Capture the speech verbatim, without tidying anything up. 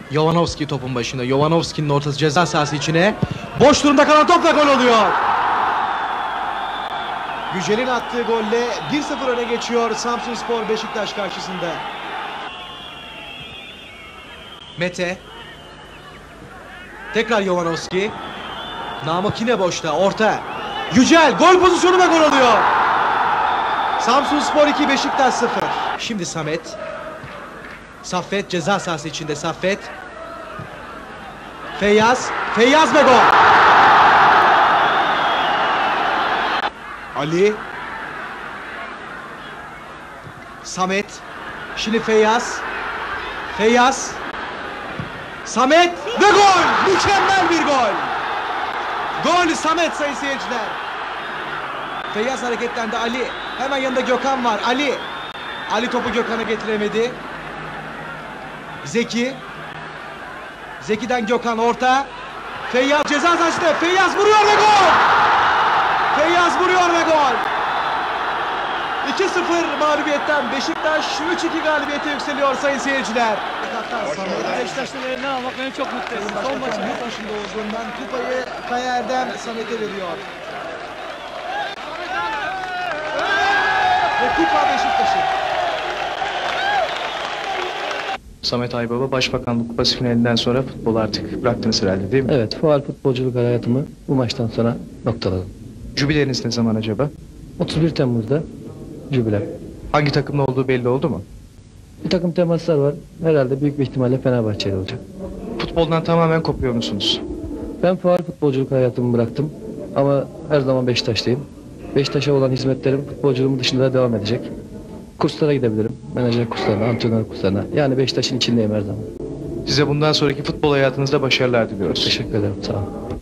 Jovanovski topun başında. Jovanovski'nin ortası ceza sahası içine. Boş durumda kalan topla gol oluyor. Yücel'in attığı golle bir sıfır öne geçiyor Samsunspor Beşiktaş karşısında. Mete. Tekrar Jovanovski. Namık yine boşta. Orta. Yücel gol pozisyonu ve gol oluyor. Samsunspor iki, Beşiktaş sıfır. Şimdi Samet. Saffet ceza sahası içinde. Saffet. Feyyaz. Feyyaz ve gol. Ali. Samet. Şimdi Feyyaz. Feyyaz. Samet ve gol. Mükemmel bir gol. Gol Samet sayın seyirciler. Feyyaz hareketlendi. Ali. Hemen yanında Gökhan var. Ali. Ali topu Gökhan'a getiremedi. Zeki. Zeki'den Gökhan orta. Feyyaz ceza sahasında. Feyyaz vuruyor ve gol. Feyyaz vuruyor ve gol. iki sıfır mağlubiyetten Beşiktaş üç iki galibiyete yükseliyor sayın seyirciler. Beşiktaş'ın eline almak beni çok mutlu etti. Son maçın yurt dışında olduğundan kupayı Kaya Erdem Samet'e veriyor. Ve kupa Beşiktaş'ın. Samet Aybaba Başbakanlık Kupası finalinden sonra futbolu artık bıraktınız herhalde değil mi? Evet, faal futbolculuk hayatımı bu maçtan sonra noktaladım. Jübileniz ne zaman acaba? otuz bir Temmuz'da jübilem. Hangi takımla olduğu belli oldu mu? Bir takım temaslar var. Herhalde büyük bir ihtimalle Fenerbahçe'de olacak. Futboldan tamamen kopuyor musunuz? Ben faal futbolculuk hayatımı bıraktım. Ama her zaman Beşiktaş'tayım. Beşiktaş'a olan hizmetlerim futbolculuğumun dışında devam edecek. Kurslara gidebilirim. Menajer kurslarına, antrenör kurslarına. Yani Beşiktaş'ın içindeyim her zaman. Size bundan sonraki futbol hayatınızda başarılar diliyoruz. Teşekkür ederim. Sağ olun.